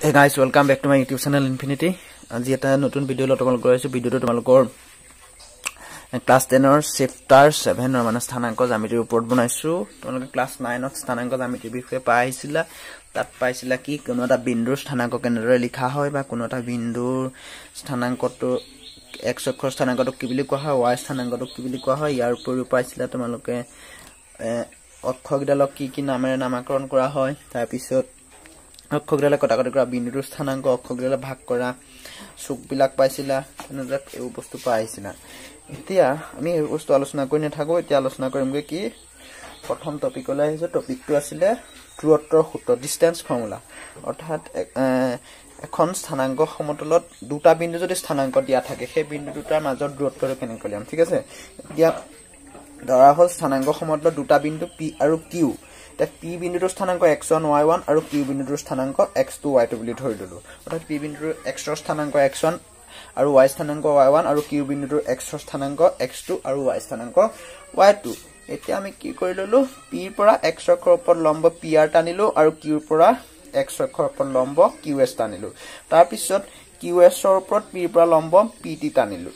Hey guys, welcome back to my YouTube channel Infinity. আজি এটা নতুন ভিডিও লৈ তোমালোক গৈছো ভিডিওটো তোমালোকৰ ক্লাস 10 ৰ চেপ্টাৰ 7 ৰ মানে স্থানাংক জ্যামিতিৰ ওপৰত বনাইছো তোমালোকে ক্লাস 9 ত স্থানাংক জ্যামিতিৰ বিষয়ে পাইছিলা তাত পাইছিলা কি কোনো এটা বিন্দুৰ স্থানাংক কেনেদৰে লিখা হয় বা কোনো এটা বিন্দুৰ স্থানাংকটো x অক্ষৰ স্থানাংকটো কি বুলি কোৱা হয় y স্থানাংকটো কি বুলি কোৱা হয় ইয়াৰ উপৰিও পাইছিলা তোমালোকে অক্ষৰগিডালক কি নামেৰে নামকৰণ কৰা হয় তাৰ পিছত অক্ষৰগিডালে কটাকটি কৰা বিন্দুৰ স্থানাংক অক্ষৰগিডালে ভাগ কৰা সুকবিলাক পাইছিলা তেনেদৰে এই বস্তু পাইছিলা এতিয়া আমি এই বস্তু আলোচনা কৰি নাথাকো এতিয়া আলোচনা কৰিমগে কি প্ৰথম টপিকলৈ আহিছে টপিকটো আছিল দূৰত্বৰ সূত্ৰ ডিসটেন্স ফৰ্মুলা অৰ্থাৎ এখন স্থানাংক সমতলত দুটা বিন্দু যদি স্থানাংক দিয়া থাকে সেই বিন্দু দুটাৰ মাজৰ দূৰত্বটো কেনেকৈ লিয়াম ঠিক আছে এতিয়া ধৰা হল স্থানাংক সমতলত দুটা বিন্দু p আৰু q p বিন্দুৰ স্থানাংক x1 y1 আৰু q বিন্দুৰ স্থানাংক x2 y2 বুলি ধৰি ললো অৰ্থাৎ p বিন্দুৰ x ৰ স্থানাংক x1 আৰু y স্থানাংক y1 আৰু q বিন্দুৰ x ৰ স্থানাংক x2 আৰু y স্থানাংক y2 এতিয়া আমি কি কৰি ললো p ৰ পৰা x অক্ষৰ ওপৰত লম্ব pr টানিলো আৰু q ৰ পৰা x অক্ষৰ ওপৰত লম্ব qs টানিলো তাৰ পিছত qs ৰ ওপৰত p ৰ পৰা লম্ব pt টানিলো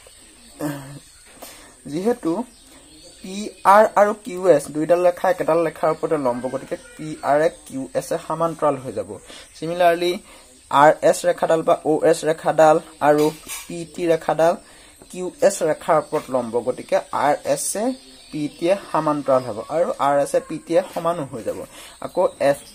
যেহেতু PR আৰু QS দুইডাল ৰেখা একেডাল ৰেখাৰ ওপৰত লম্ব গতিকে PR QS সমান্তৰাল হৈ যাব সিমিলাৰলি RS ৰেখাডাল বা OS ৰেখাডাল আৰু PT ৰেখাডাল QS ৰেখাৰ ওপৰত লম্ব গতিকে RS PT সমান্তৰাল হ'ব আৰু RS PT সমান হৈ যাব আকৌ ST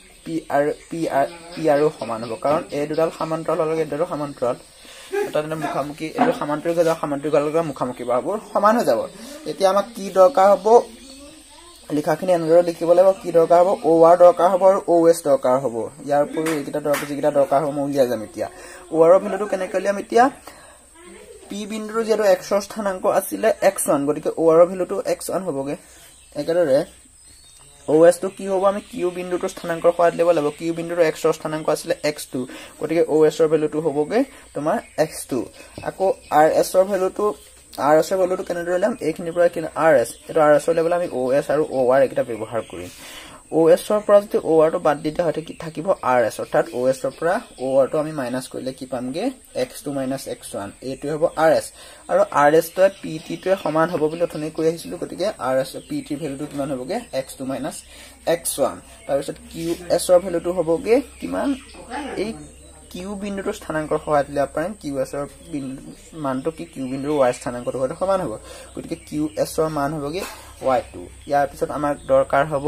PR সমান হ'ব কাৰণ এই দুডাল সমান্তৰাল হ'লে এডালো সমান্তৰাল তাতে মুখামুখি এটো সমান্তৰিক হৈ যাব সমান্তৰিক হ'লে মুখামুখি বাহুবোৰ সমান হৈ যাব এতিয়া আমাক কি দৰকাৰ হ'ব লিখাখিনি এনেদৰে লিখিব লাগিব কি দৰকাৰ হ'ব OR দৰকাৰ হ'ব আৰু OS দৰকাৰ হ'ব ইয়াৰ উপৰি এইকেইটা দৰকাৰ যিকেইটা দৰকাৰ হ'ব মই উলিয়াই যাম এতিয়া OR ৰ ভ্যালুটো কেনেকৈ লিয়াম এতিয়া p বিন্দুৰ যেটো x ৰ স্থানাংক আছিল x1 গতিকে OR ৰ ভ্যালুটো x1 হ'বগে একেদৰে OS তো কি হ'ব আমি q বিন্দুৰ স্থানাংকৰ সহায়ত লিখিব লাগিব q বিন্দুৰ x ৰ স্থানাংক আছিল x2 গতিকে OS ৰ ভ্যালুটো হ'বগে তোমাৰ x2 আকৌ RS ৰ ভ্যালুটো কেনেদৰে লিয়াম এইখিনিৰ পৰা কিনে RS এটো RS ৰ লেভেল আমি OS আৰু OR এটা ব্যৱহাৰ কৰিম OS ৰ পৰা যদি OR টো বাদ দিতে হয় কি থাকিব RS অৰ্থাৎ OS ৰ পৰা OR টো আমি মাইনাস কৰিলে কি পামগে x2 x1 এইটো হ'ব RS আৰু RS টো PT টো সমান হ'ব বুলি অথনি কৈ আহিছিলো গতিকে RS PT ভ্যালুটো কিমান হ'বগে x2 x1 তাৰ পিছত QS ৰ ভ্যালুটো হ'বগে কিমান এই q বিন্দুৰ স্থানাংকৰ সহায়ত লিয়া পাৰিম qs ৰ মানটো কি q বিন্দুৰ y স্থানাংকৰ সৈতে সমান হ'ব গতিকে qs ৰ মান হ'বগে y2 ইয়াৰ পিছত আমাক দৰকাৰ হ'ব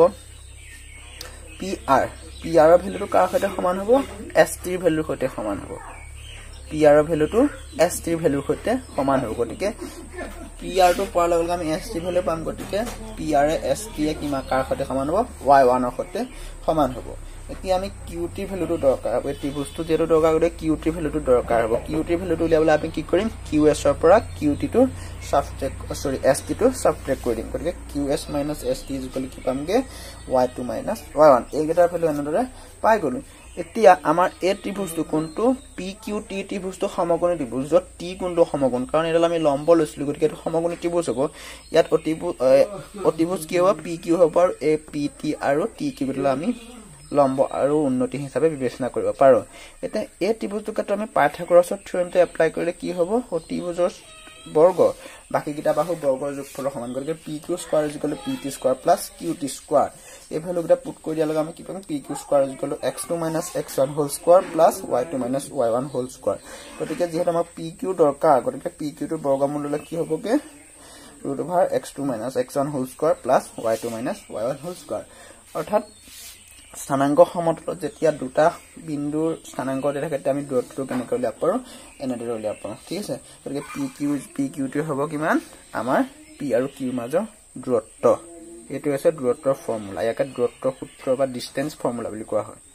PR ৰ ভ্যালুটো কাৰ সৈতে সমান হ'ব ST ৰ ভ্যালুৰ সৈতে সমান হ'ব PR ৰ ভ্যালুটো ST ৰ ভ্যালুৰ সৈতে সমান হ'ব গতিকে PR টো পোৱাৰ লগে লগে আমি ST ভ্যালু পাম গতিকে PR ST কিমান কাৰ সৈতে সমান হ'ব y1 ৰ সৈতে সমান হ'ব এতিয়া আমি QT ভ্যালুটো দৰকাৰ হ'ব এই ত্ৰিভুজটো যেটো দৰকাৰ গলে QT ভ্যালুটো দৰকাৰ হ'ব QT ভ্যালুটো উলিয়াবলৈ আমি কি কৰিম QS ৰ পৰা QT টো ST টো সাবট্ৰেক্ট কৰি দিম গতিকে QS ST কি পামগে y2 y1 এইকেইটাৰ ভ্যালু এনেদৰে পাই গলো এতিয়া আমাৰ এই ত্ৰিভুজটো কোনটো PQT ত্ৰিভুজটো সমকোণী ত্ৰিভুজ যত T কোণটো সমকোণ কাৰণ এডাল আমি লম্ব লৈছিলো গতিকে এটো সমকোণী ত্ৰিভুজ হ'ব ইয়াত অতিভুজ কি হ'ব PQ হ'ব আৰু এই PT আৰু TQ বিলা আমি লম্ব আৰু উন্নতি হিচাপে বিবেচনা কৰিব পাৰো এটা এই ত্ৰিভুজটোক আমি পাইথাগোৰাছৰ থিওৰেমটো এপ্লাই কৰিলে কি হ'ব অতিভুজৰ বৰ্গ বাকিকিটা বাহু বৰ্গৰ যোগফলৰ সমান গতিকে PQ square PT square QT square এই ভ্যালুটা পুট কৰি দিয়া লগে আমি কি পাম PQ square x2 x1 whole square y2 y1 whole square গতিকে যেহেতু আমাক PQ দৰকাৰ গতিকে PQ ৰ বৰ্গমূল ললে কি হ'বগে √x2 x1 whole square y2 y1 whole square অৰ্থাৎ স্থানাংক সমতলত যেতিয়া দুটা বিন্দুৰ স্থানাংক দিয়া থাকে আমি দূৰত্বটো কেনেকৈ উলিয়াব পাৰো এনেদৰে উলিয়াব পাৰো ঠিক আছে গতিকে PQ টো হ'ব কিমান আমাৰ P আৰু Q মাজৰ দূৰত্ব এটো আছে দূৰত্বৰ ফৰ্মুলা ইয়াকে দূৰত্বৰ সূত্ৰ বা ডিসটেন্স ফৰ্মুলা বুলি কোৱা হয়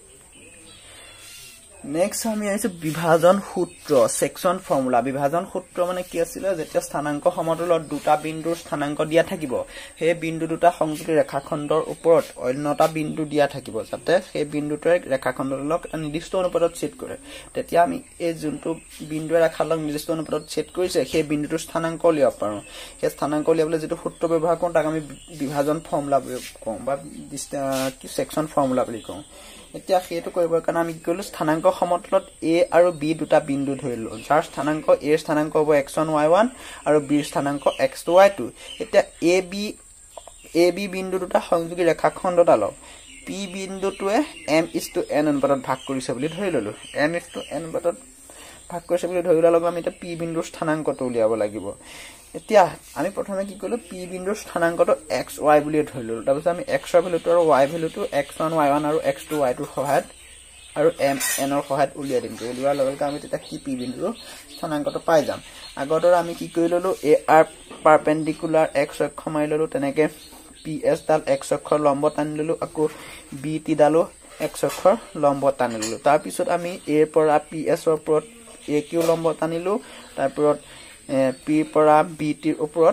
নেক্সট আমি আছে বিভাজন সূত্ৰ সেকশন ফৰ্মুলা বিভাজন সূত্ৰ মানে কি আছিল যেতিয়া স্থানাংক সমতলত দুটা বিন্দুৰ স্থানাংক দিয়া থাকিব সেই বিন্দু দুটা সংযুক্ত ৰেখাখণ্ডৰ ওপৰত অন্যটা বিন্দু দিয়া থাকিব যাতে সেই বিন্দুটোৱে ৰেখাখণ্ডক নিৰ্দিষ্ট অনুপাতত ছেদ কৰে তেতিয়া আমি এই যোনটো বিন্দুৰ ৰেখাখণ্ডক নিৰ্দিষ্ট অনুপাতত ছেদ কৰিছে সেই বিন্দুটোৰ স্থানাংক উলিয়াব পাৰো সেই স্থানাংক উলিয়াবলৈ যেটো সূত্ৰ ব্যৱহাৰ কৰোঁ তাক আমি বিভাজন ফৰ্মুলা বুলি কওঁ বা কি সেকশন ফৰ্মুলা বুলি কওঁ এতিয়া সেইটো কৰিবৰ কাৰণে আমি কি কৰিলো স্থানাংক সমতলত a আৰু b দুটা বিন্দু ধৰিলো যাৰ স্থানাংক a ৰ স্থানাংক হ'ব x1 y1 আৰু b ৰ স্থানাংক x2 y2 এতিয়া ab বিন্দু দুটা সংযোগী ৰেখাখণ্ডডালক p বিন্দুটোৱে m:n অনুপাতত ভাগ কৰিছে বুলি ধৰি ললো m:n অনুপাতত ভাগ কৰিছে বুলি ধৰি লোৱাৰ লগে আমি এটা p বিন্দুৰ স্থানাংকটো উলিয়াব লাগিব এতিয়া আমি প্ৰথমে কি কৰিলো p বিন্দুৰ স্থানাংকটো xy বুলি ধৰি ললো তাৰপিছত আমি x ৰ ভ্যালুটো আৰু y ভ্যালুটো x1 y1 আৰু x2 y2 ৰ সহায়ত আৰু mn ৰ সহায়ত উলিয়াই দিম উলিওৱাৰ লগে আমি তেতিয়া কি p বিন্দুৰ স্থানাংকটো পাই যাম আগৰ আমি কি কৰি ললো ar পাৰপেন্ডিকুলাৰ x অক্ষ মাৰি ললো তেনেকে ps ডাল x অক্ষৰ লম্ব টানি ললো আকৌ bt ডালো x অক্ষৰ লম্ব টানি ললো তাৰ পিছত আমি a পৰা ps ৰ ওপৰত aq লম্ব টানিলো তাৰ ওপৰত p পৰা bt ৰ ওপৰত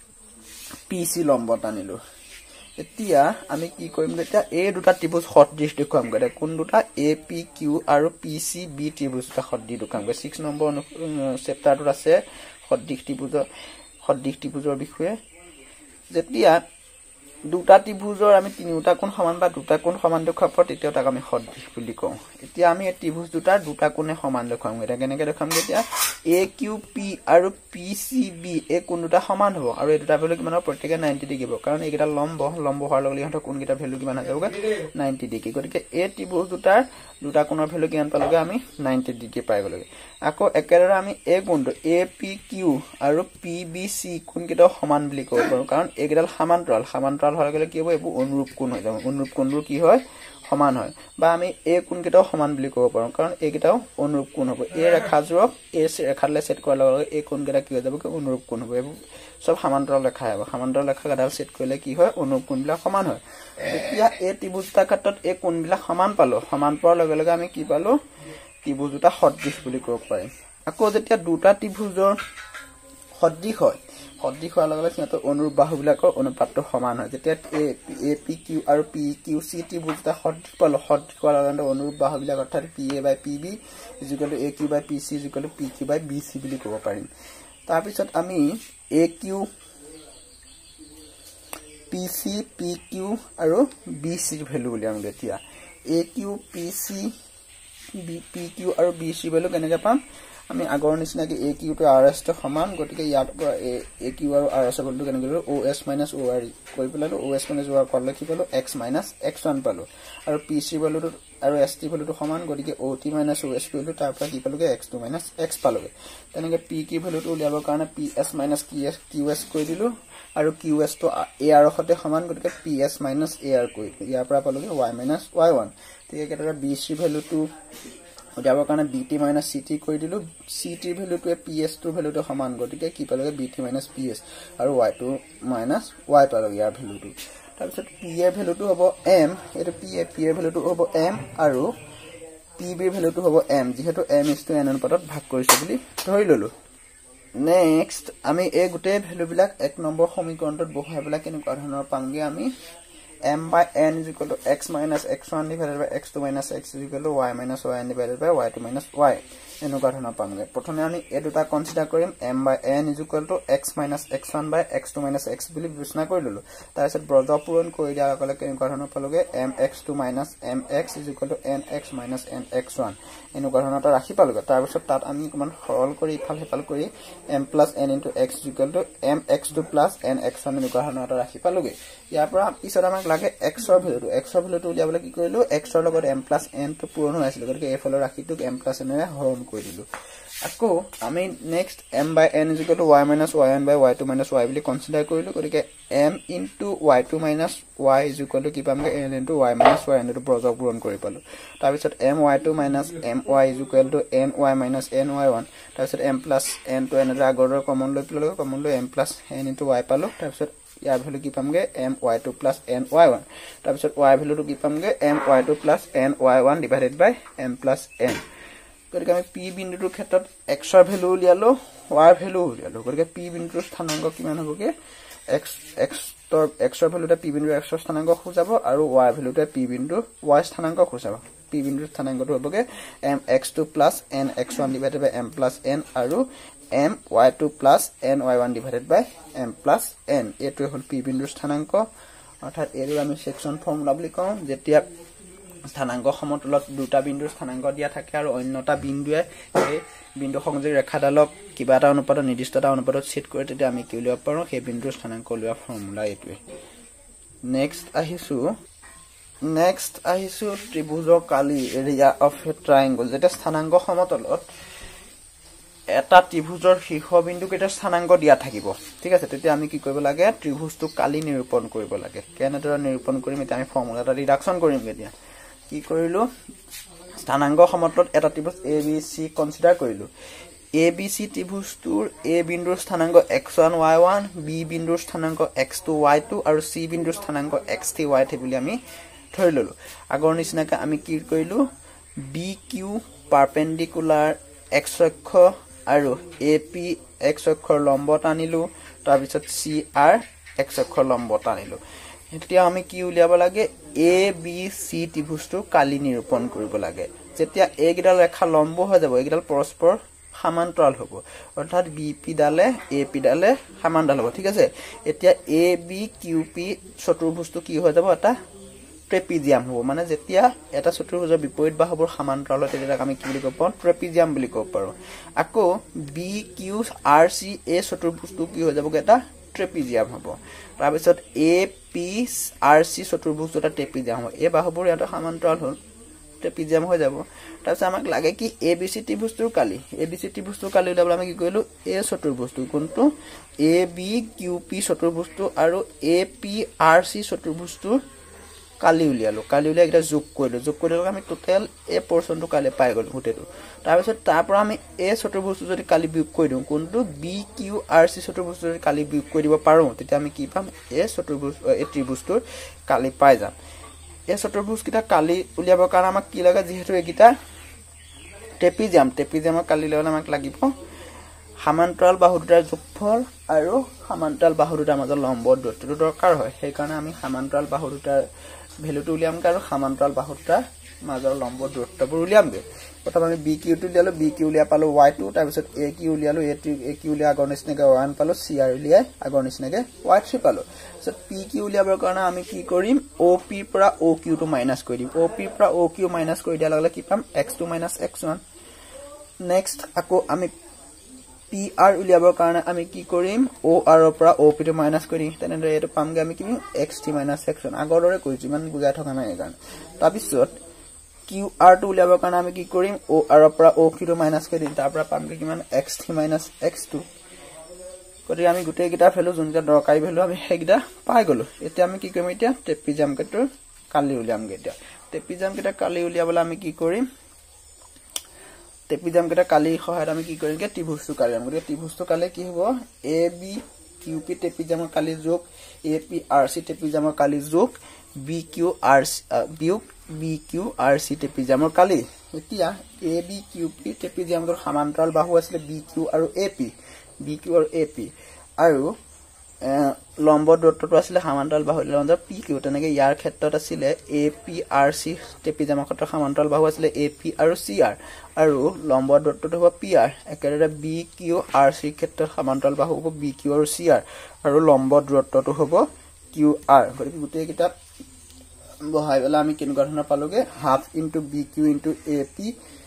pc লম্ব টানিলো এতিয়া আমি কি কৰিম এতিয়া এই দুটা ত্ৰিভুজ সদৃশ দেখুৱাম গতে কোন দুটা apq আৰু pcb ত্ৰিভুজ সদৃশ দেখুৱাম 6 নম্বৰ চেপ্টাৰটোত আছে সদৃশ ত্ৰিভুজৰ বিষয়ে যেতিয়া দুটা ত্ৰিভুজৰ আমি তিনিটা কোণ সমান বা দুটা কোণ সমান দেখুৱাব তেতিয়া তাক আমি সদৃশ বুলি কওঁ এতিয়া আমি এই ত্ৰিভুজ দুটাৰ দুটা কোণে সমান দেখুৱাম এটা কেনেকৈ দেখুৱাম এতিয়া aqp আৰু pcb এই কোণ দুটা সমান হ'ব আৰু এই দুটা ভ্যালু কিমানৰ প্ৰত্যেকে 90 ডিগ্ৰী হ'ব কাৰণ এইকেইটা লম্ব হোৱাৰ লগে লগে কোণকেইটা ভ্যালু কিমান হ'বগে 90 ডিগ্ৰী গতিকে এই ত্ৰিভুজ দুটাৰ দুটা কোণৰ ভ্যালু কিমান পালগে আমি 90 ডিগ্ৰী পাই গলগে আকৌ একেদৰে আমি এই কোণটো apq আৰু pbc কোণকেইটা সমান বুলি ক'ব পাৰো কাৰণ এইকেইডাল সমান্তৰাল হোৱাৰ লগে কি হ'ব এইবোৰ অনুৰূপ কোণ হৈ যাব অনুৰূপ কোণবোৰ কি হয় সমান হয় বা আমি এই কোণকেইটাও সমান বুলি ক'ব পাৰো কাৰণ এইকেইটাও অনুৰূপ কোণ হ'ব এই ৰেখাযোৰক এই ৰেখালৈ ছেট কৰাৰ লগে লগে এই কোণকেইটা কি হৈ যাব অনুৰূপ কোণ হ'ব এইবোৰ সব সমান্তৰাল ৰেখা হ'ব সমান্তৰাল ৰেখা গাডাল ছেট কৰিলে কি হয় অনুৰূপ কোণবিলাক সমান হয় এতিয়া এই ত্ৰিভুজটাৰ ক্ষেত্ৰত এই কোণবিলাক সমান পালো সমান পোৱাৰ লগে লগে আমি কি পালো ত্ৰিভুজ দুটা সদৃশ বুলি ক'ব পাৰিম আকৌ যেতিয়া দুটা ত্ৰিভুজৰ সদৃশ হয় সদৃশ হোৱাৰ লগে লগে সিহঁতৰ অনুৰূপ বাহুবিলাকৰ অনুপাতটো সমান হয় যেতিয়া apq আৰু pqc ত্ৰিভুজ দুটা সদৃশ পালো সদৃশ হোৱাৰ লগে লগে অনুৰূপ বাহুবিলাক অৰ্থাৎ pa/pb = aq/pc = pq/bc বুলি ক'ব পাৰিম তাৰ পিছত আমি aq pc pq আৰু bc ৰ ভ্যালু উলিয়াম এতিয়া aq pc pq আৰু bc ভ্যালু কেনেকৈ পাম আমি আগৰ নিচিনাকৈ aq টো rs টো সমান গতিকে ইয়াৰ পৰা aq আৰু rs ৰ ভ্যালু কেনেকৈ কৰিলো os - or কৰি পেলালো os - or পালে কি পালো x - x1 পালো আৰু pc ভ্যালুটো আৰু st ভ্যালুটো সমান গতিকে ot - os কৰিলো তাৰ পৰা কি পালোগে x2 - x পালোগে তেনেকৈ pq ভ্যালুটো উলিয়াবৰ কাৰণে ps - qs কৰি দিলো আৰু qs টো ar সতে সমান গতিকে ps - ar কৰিলো ইয়াৰ পৰা পালোগে y - y1 ঠিক একেদৰে bc ভ্যালুটো উলিয়াবৰ কাৰণে bt - ct কৰি দিলো ct ভ্যালুটোৱে ps টোৰ ভ্যালুটো সমান গতিকে কি পালোগে bt - ps আৰু y2 - y পালো ইয়াৰ ভ্যালুটো তাৰপিছত p এৰ ভ্যালুটো হ'ব m এটো p এৰ ভ্যালুটো হ'ব m আৰু pb এৰ ভ্যালুটো হ'ব m যেহেতু m:n অনুপাতত ভাগ কৰিছে বুলি ধৰি ললো নেক্সট আমি এই গোটেই ভ্যালুবিলাক এক নম্বৰ সমীকৰণটোত বহাই পেলাই কেনেকুৱা ধৰণৰ পামগে আমি m/n = x - x1 / x2 - x = y - yn / y2 - y এনেকুৱা ধৰণৰ পামগে প্ৰথমে আমি এই দুটা কনসিডাৰ কৰিম m/n = x - x1 / x2 - x বুলি বিবেচনা কৰি ললো তাৰ পিছত ব্ৰজ পূৰণ কৰি দিয়াৰ লগে লগে কেনেকুৱা ধৰণৰ পালোগে mx2 - mx = nx - nx1 এনেকুৱা ধৰণৰ এটা ৰাশি পালোগে তাৰ পিছত তাত আমি অকমান সৰল কৰি ইফাল হেফাল কৰি m + n * x = mx2 + nx1 এনেকুৱা ধৰণৰ এটা ৰাশি পালোগে ইয়াৰ পৰা পিছত আমাক লাগে x ৰ ভ্যালুটো উলিয়াবলৈ কি কৰিলো x ৰ লগত m + n টো পূৰণ হৈ আছিল গতিকে এই ফলৰ ৰাশিটোক m + n ৰে হৰণ কৰি দিলো আকৌ আমি next m/n = y - yn / y2 - y বুলি কনসিডাৰ কৰিলো গতিকে m * y2 - y = কি পামগে n * y - y এটো ব্ৰজ পূৰণ কৰি পালো তাৰ পিছত my2 - my = ny - ny1 তাৰ পিছত m + n টো এনেদৰে আগৰ দৰে কমন লৈ পেলালো কমন লৈ m + n * y পালো তাৰ পিছত ইয়াৰ ভ্যালু কি পামগে my2 + ny1 তাৰ পিছত y ভ্যালুটো কি পামগে my2 + ny1 / m + n গতিকে আমি p বিন্দুটোৰ ক্ষেত্ৰত x ৰ ভ্যালু উলিয়ালো y ৰ ভ্যালু উলিয়ালো গতিকে p বিন্দুটোৰ স্থানাংক কিমান হ'বগে x ৰ ভ্যালুতে p বিন্দুৰ x ৰ স্থানাংক খুজাব আৰু y ৰ ভ্যালুতে p বিন্দুৰ y স্থানাংক খুজাব p বিন্দুৰ স্থানাংকটো হ'বগে mx2 + nx1 / m + n আৰু my2 + ny1 / m + n এইটোৱে হ'ল p বিন্দুৰ স্থানাংক অৰ্থাৎ এটো আমি সেকশন ফৰ্মুলা বুলি কওঁ যেতিয়া স্থানাঙ্ক সমতলত দুটা বিন্দুৰ স্থানাঙ্ক দিয়া থাকে আৰু অন্যটা বিন্দুৱে এই বিন্দু সংযোগ ৰেখাডালক কিবা এটা অনুপাতত নিৰ্দিষ্ট এটা অনুপাতত ছেট কৰে তেতিয়া আমি কি উলিয়াব পাৰো সেই বিন্দুৰ স্থানাঙ্ক উলিওৱা ফৰ্মুলা এইটোৱে নেক্সট আহিছো ত্ৰিভুজৰ কালি এৰিয়া অফ এ ট্ৰায়াঙ্গল যেতিয়া স্থানাঙ্ক সমতলত এটা ত্ৰিভুজৰ শীৰ্ষবিন্দু কেইটা স্থানাঙ্ক দিয়া থাকিব ঠিক আছে তেতিয়া আমি কি কৰিব লাগে ত্ৰিভুজটো কালি নিৰূপণ কৰিব লাগে কেনেদৰে নিৰূপণ কৰিম এতিয়া আমি ফৰ্মুলাটা ৰিডাকচন কৰিম এতিয়া কি কৰিলো স্থানাঙ্ক সমতলত এটা ত্ৰিভুজ ABC কনসিডাৰ কৰিলো ABC ত্ৰিভুজটোৰ A বিন্দুৰ স্থানাঙ্ক x1 y1 B বিন্দুৰ স্থানাঙ্ক x2 y2 আৰু C বিন্দুৰ স্থানাঙ্ক x3 y3 বুলি আমি ধৰি ললো আগৰ নিচিনাকৈ আমি কি কৰিলো BQ পাৰপেন্ডিকুলাৰ x অক্ষ আৰু AP x অক্ষৰ লম্ব টানিলো তাৰ পিছত CR x অক্ষৰ লম্ব টানিলো এতিয়া আমি কি উলিয়াব লাগে ABC ত্ৰিভুজটো কালি নিৰূপণ কৰিব লাগে যেতিয়া এই গিডাল ৰেখা লম্ব হৈ যাব এই গিডাল পৰস্পৰ সমান্তৰাল হ'ব অৰ্থাৎ BP ডালে AP ডালে সমান্তৰাল হ'ব ঠিক আছে এতিয়া ABQP চতুৰ্ভুজটো কি হৈ যাব এটা ট্ৰেপিজিয়াম হ'ব মানে যেতিয়া এটা চতুৰ্ভুজৰ বিপৰীত বাহুবোৰ সমান্তৰাল হয় তেতিয়া আমি কি বুলি ক'ব পাৰো ট্ৰেপিজিয়াম বুলি ক'ব পাৰো আকৌ BQRC এই চতুৰ্ভুজটো কি হৈ যাব এটা ট্ৰেপিজিয়াম হ'ব তাৰ পিছত APRC চতুৰ্ভুজটো এটা ট্ৰেপিজিয়াম হ'ব এই বাহুবোৰ এটা সমান্তৰাল হ'ল ট্ৰেপিজিয়াম হৈ যাব তাৰ পিছত আমাক লাগে কি ABC ত্ৰিভুজটোৰ কালি উলিয়াবলৈ আমি কি কৰিলো এই চতুৰ্ভুজটো কোনটো ABQP চতুৰ্ভুজটো আৰু APRC চতুৰ্ভুজটো কালি উলিয়ালো এটা যোগ কৰিলো আমি টোটাল এই পোৰচনটো কালি পাই গলো গুটেটো তাৰ পিছত তাৰ পৰা আমি এই চতুৰ্ভুজটো যদি কালি বিয়োগ কৰি দিও কোনটো BQRC চতুৰ্ভুজটো যদি কালি বিয়োগ কৰি দিব পাৰো তেতিয়া আমি কি পাম এই ত্ৰিভুজটোৰ কালি পাই যাম এই চতুৰ্ভুজ কিটা কালি উলিয়াবৰ কাৰণে আমাক কি লাগে যেহেতু একিটা ট্ৰেপিজিয়ামৰ কালি ললে আমাক লাগিব সমান্তৰাল বাহু দুটাৰ যোগফল আৰু সমান্তৰাল বাহু দুটাৰ মাজৰ লম্ব দূৰত্বটো দৰকাৰ হয় সেই কাৰণে আমি সমান্তৰাল বাহু দুটাৰ ভ্যালুটো উলিয়াম আৰু সমান্তৰাল বাহু দুটাৰ মাজৰ লম্ব দূৰত্ববোৰ উলিয়ামগে প্ৰথম আমি BQ টো উলিয়ালো BQ উলিয়া পালো y2 তাৰ পিছত AQ উলিয়ালো AQ উলিয়া আগৰ নিচিনাকৈ y1 পালো CR উলিয়াই আগৰ নিচিনাকৈ y3 পালো সো PQ উলিয়াবৰ কাৰণে আমি কি কৰিম OP পৰা OQ টো মাইনাস কৰি দিম OP পৰা OQ মাইনাস কৰি দিয়াৰ লগে কি পাম x2 x1 নেক্সট আকৌ আমি PR উলিয়াবৰ কাৰণে আমি কি কৰিম OR পৰা OP টো মাইনাস কৰি তেনেদৰে এটো পামগে আমি কি x3 x1 আগৰ দৰে কৰিছো ইমান বুজাই থকা নাই কাৰণ তাৰ পিছত QR টো উলিয়াবৰ কাৰণে আমি কি কৰিম OR পৰা OQ টো মাইনাস কৰি দিম তাৰ পৰা পামগে কিমান x3 x2 কৰি আমি গুটেই গিটা ভ্যালু যোনটা দৰকাৰী ভ্যালু আমি হেগিটা পাই গলো এতিয়া আমি কি কৰিম এতিয়া ট্ৰেপিজিয়াম কেটো কালি উলিয়ামগে এতিয়া ট্ৰেপিজিয়াম কেটা কালি উলিয়াবলৈ আমি কি কৰিম ট্ৰেপিজিয়াম কেটা কালি সহায়ত আমি কি কৰিমগে ত্ৰিভুজটো কালি আমি ত্ৰিভুজটো কালি কি হ'ব ABQP ট্ৰেপিজিয়ামৰ কালি যোগ APRC ট্ৰেপিজিয়ামৰ কালি যোগ BQRC ট্ৰেপিজিয়ামৰ কালি এতিয়া ABQP ট্ৰেপিজিয়ামৰ সমান্তৰাল বাহু আছিল BQ আৰু AP আৰু লম্ব দূৰত্বটো আছিল সমান্তৰাল বাহু লম্বৰ PQ তেনেকৈ ইয়াৰ ক্ষেত্ৰত আছিল APRC ট্ৰেপিজিয়ামৰ ক্ষেত্ৰত সমান্তৰাল বাহু আছিল AP আৰু CR আৰু লম্ব দূৰত্বটো হ'ব PR একেদৰে BQRC ক্ষেত্ৰত সমান্তৰাল বাহু হ'ব BQ আৰু CR আৰু লম্ব দূৰত্বটো হ'ব QR গতিকে গুটেই কিটা বহাই গলা আমি কেনেকুৱা ধৰণৰ পালোগে half into BQ into AP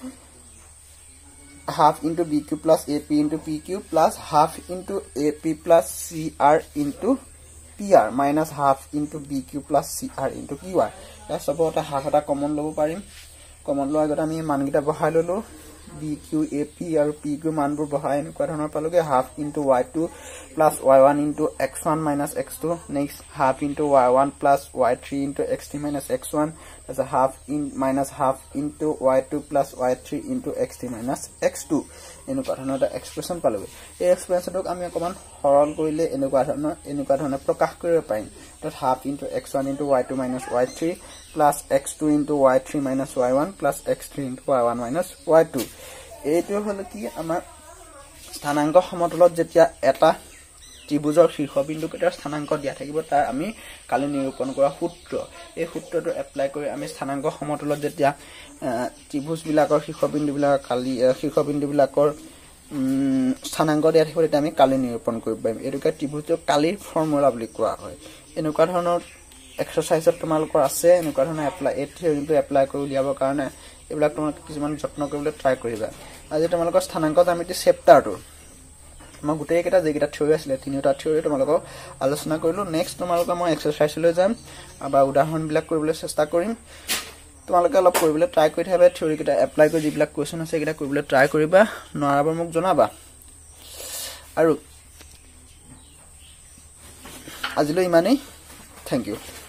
half into BQ plus AP into PQ plus half into AP plus CR into PR minus half into BQ plus CR into QR या सब এটা হাফ এটা কমন লব পাৰিম কমন লোৱাৰ আগত আমি মানগিটা বহাই ললো BQ AP আৰু PQ মানবোৰ বহাই এনেকুৱা ধৰণৰ পালোগে half into y2 plus y1 into x1 minus x2 next half into y1 plus y3 into x3 minus x1 that's a half in minus half into y2 plus y3 into x3 minus x2 এনেকুৱা ধৰণৰ এটা expression পালোগে এই এক্সপ্ৰেছনক আমি অকমান সৰল কৰিলে এনেকুৱা ধৰণৰ প্ৰকাশ কৰিব পাৰিম that half into x1 into y2 minus y3 plus x2 into y3 minus y1 plus x3 into y1 minus y2 এইটো হলো কি আমাৰ স্থানাঙ্ক সমতলত যেতিয়া এটা ত্ৰিভুজৰ শীৰ্ষবিন্দু কেটাৰ স্থানাঙ্ক দিয়া থাকিব তাৰ আমি কালি নিৰূপণ কৰা সূত্ৰ এই সূত্ৰটো এপ্লাই কৰি আমি স্থানাঙ্ক সমতলত যেতিয়া ত্ৰিভুজ বিলাকৰ শীৰ্ষবিন্দু বিলাকৰ স্থানাঙ্ক দিয়া থাকিব তেতিয়া আমি কালি নিৰূপণ কৰিব পাৰিম এটোকে ত্ৰিভুজৰ কালিৰ ফৰ্মুলা বুলি কোৱা হয় এনেকুৱা ধৰণৰ এক্সাৰসাইজত তোমালোকৰ আছে এনেকুৱা ধৰণৰ এপ্লাই এই থিওৰিটো এপ্লাই কৰি উলিয়াবৰ কাৰণে এইবিলাক তোমালোকে কিছুমান যত্ন কৰিবলৈ ট্ৰাই কৰিবা আজি তোমালোকৰ স্থানাংক জ্যামিতি চেপ্টাৰটো মই গোটেই কেইটা যেকেইটা থিওৰি আছিল তিনিটা থিওৰি তোমালোকক আলোচনা কৰিলো নেক্সট তোমালোকৰ মই এক্সাৰসাইজলৈ যাম বা উদাহৰণবিলাক কৰিবলৈ চেষ্টা কৰিম তোমালোকে অলপ কৰিবলৈ ট্ৰাই কৰি থাকিবা থিওৰি কেইটা এপ্লাই কৰি যিবিলাক কোৱেশ্চন আছে এইকেইটা কৰিবলৈ ট্ৰাই কৰিবা নোৱাৰাবা মোক জনাবা আৰু আজিলৈ ইমানেই থ্যাংক ইউ